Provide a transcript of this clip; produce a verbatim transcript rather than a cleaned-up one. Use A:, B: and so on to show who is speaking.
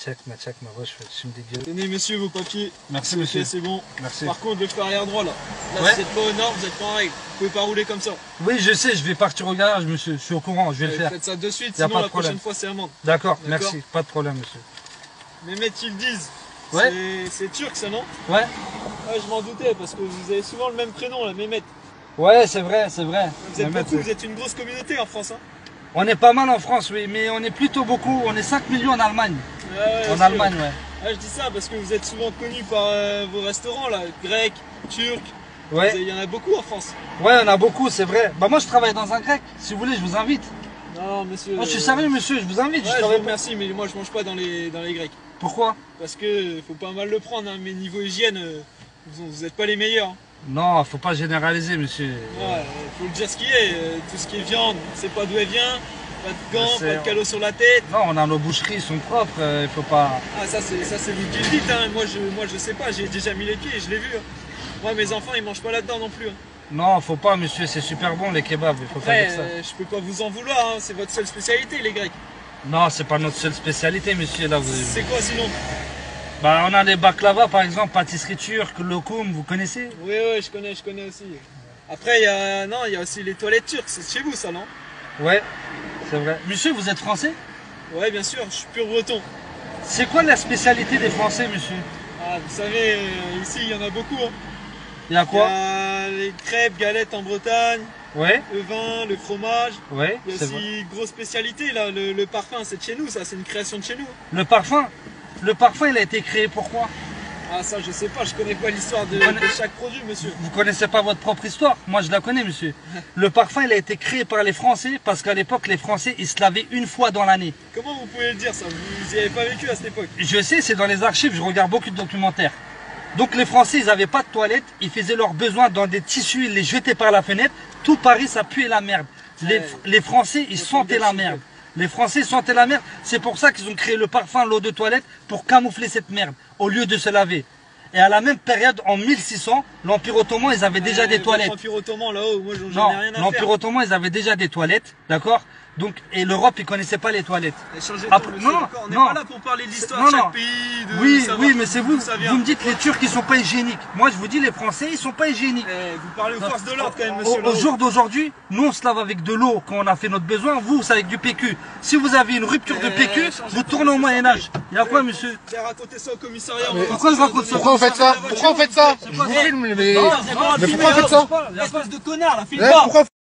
A: check, ma check, ma wesh, je me dégueule.
B: Tenez monsieur vos papiers.
A: Merci monsieur.
B: Ok, c'est bon.
A: Merci.
B: Par contre le feu arrière droit là. Là
A: Ouais.
B: vous êtes pas au nord, vous êtes pas en règle. Vous pouvez pas rouler comme ça.
A: Oui, je sais, je vais partir au garage, monsieur. Je suis au courant, je vais
B: Ouais,
A: le faire.
B: faites ça de suite,
A: Y a
B: sinon
A: pas de
B: la
A: problème.
B: prochaine fois c'est amende.
A: D'accord,
B: D'accord.
A: merci. Pas de problème, monsieur.
B: Mehmet ils le disent.
A: Ouais.
B: C'est- C'est turc ça non?
A: Ouais.
B: Ouais je m'en doutais parce que vous avez souvent le même prénom là, Mehmet.
A: Ouais, c'est vrai, c'est vrai.
B: Vous êtes
A: Mehmet,
B: beaucoup,
A: euh,
B: vous êtes une grosse communauté en France hein.
A: On est pas mal en France, oui, mais on est plutôt beaucoup. On est cinq millions en Allemagne.
B: Ouais, ouais,
A: En
B: sûr.
A: Allemagne, ouais.
B: Ouais, je dis ça parce que vous êtes souvent connus par euh, vos restaurants là, grecs, turcs.
A: Ouais.
B: Il y en a beaucoup en France.
A: Ouais, on a beaucoup, c'est vrai. Bah moi, je travaille dans un grec. Si vous voulez, je vous invite.
B: Non monsieur.
A: Moi, je suis
B: euh,
A: sérieux, monsieur, je vous invite.
B: Ouais,
A: je
B: je
A: travaille
B: vous remercie, mais moi je mange pas dans les, dans les grecs.
A: Pourquoi?
B: Parce que faut pas mal le prendre, hein, mais niveau hygiène, euh, vous, vous êtes pas les meilleurs. hein.
A: Non, faut pas généraliser, monsieur.
B: Ouais, euh, faut le dire ce qui est. euh, tout ce qui est viande, on sait pas d'où elle vient, pas de gants,
A: Je sais.
B: pas de calot sur la tête.
A: Non, on a nos boucheries, ils sont propres, euh, il faut pas...
B: Ah ça c'est ça c'est vous qui le dites, hein. Moi je moi je sais pas, j'ai déjà mis les pieds, je l'ai vu. hein. Moi mes enfants ils mangent pas là-dedans non plus. hein.
A: Non, faut pas, monsieur, c'est super bon les kebabs, il faut pas
B: Après,
A: dire ça.
B: euh, je peux pas vous en vouloir, hein, c'est votre seule spécialité les Grecs.
A: Non, c'est pas notre seule spécialité, monsieur, là. Vous...
B: C'est quoi sinon?
A: Bah, on a les baklava, par exemple, pâtisserie turque, lokum, vous connaissez?
B: Oui oui je connais, je connais aussi. Après il y a non, il y a aussi les toilettes turques, c'est chez vous ça non?
A: Ouais, c'est vrai. Monsieur, vous êtes français?
B: Ouais bien sûr, je suis pur breton.
A: C'est quoi la spécialité des Français, monsieur?
B: Ah vous savez, euh, ici il y en a beaucoup. Hein.
A: Il y a
B: Il y
A: quoi?
B: a les crêpes, galettes en Bretagne,
A: Ouais,
B: le vin, le fromage.
A: ouais,
B: Il y a
A: c'est vrai.
B: aussi une grosse spécialité là, le, le parfum, c'est de chez nous, ça, c'est une création de chez nous.
A: Le parfum? Le parfum, il a été créé pourquoi?
B: Ah ça, je sais pas, je connais pas l'histoire de,
A: Vous connaissez-
B: de chaque produit, monsieur.
A: Vous connaissez pas votre propre histoire? Moi, je la connais, monsieur. Le parfum, il a été créé par les Français parce qu'à l'époque, les Français, ils se lavaient une fois dans l'année.
B: Comment vous pouvez le dire ça? Vous y avez pas vécu à cette époque?
A: Je sais, c'est dans les archives, je regarde beaucoup de documentaires. Donc les Français, ils n'avaient pas de toilettes, ils faisaient leurs besoins dans des tissus, ils les jetaient par la fenêtre. Tout Paris, ça puait la merde. Les,
B: Ouais.
A: les Français, ils
B: Faut
A: sentaient la
B: bien
A: merde. Les Français sentaient la merde. C'est pour ça qu'ils ont créé le parfum, l'eau de toilette, pour camoufler cette merde, au lieu de se laver. Et à la même période, en mille six cents, l'Empire ottoman, ils avaient déjà
B: Euh,
A: des
B: votre
A: toilettes.
B: Empire ottoman là-haut, moi j'en
A: Non,
B: ai rien à
A: l'Empire
B: faire.
A: ottoman, ils avaient déjà des toilettes, d'accord? Donc, et l'Europe, ils connaissaient pas les toilettes.
B: Eh, changez de
A: Après-
B: ton, monsieur,
A: non,
B: d'accord. On n'est
A: non.
B: pas là pour parler de l'histoire
A: Non,
B: de chaque
A: non.
B: pays, de
A: Oui,
B: savoir
A: oui, mais c'est vous.
B: d'où ça vient.
A: Vous me dites les Turcs, ils sont pas hygiéniques. Moi, je vous dis, les Français, ils sont pas hygiéniques.
B: Eh, vous parlez aux forces de l'ordre quand même,
A: Au,
B: monsieur.
A: au
B: là-haut.
A: jour d'aujourd'hui, nous on se lave avec de l'eau quand on a fait notre besoin, vous c'est avec du P Q. Si vous avez une rupture de
B: Eh,
A: P Q,
B: changez
A: vous
B: de
A: tournez au
B: monsieur,
A: Moyen-Âge. Il y a quoi, monsieur?
B: Vous avez raconté ça au commissariat. on
C: Mais
B: va voir
A: pourquoi
B: ce
A: je
B: que
A: raconte
B: ça
A: ça
B: donne.
C: Pourquoi vous faites ça? Pourquoi vous faites ça?
A: C'est pas
C: Je vous filme, mais...
A: Non,
C: Mais pourquoi vous faites ça?
B: Espèce de connard là, file
C: Eh,
B: pas.
C: pourquoi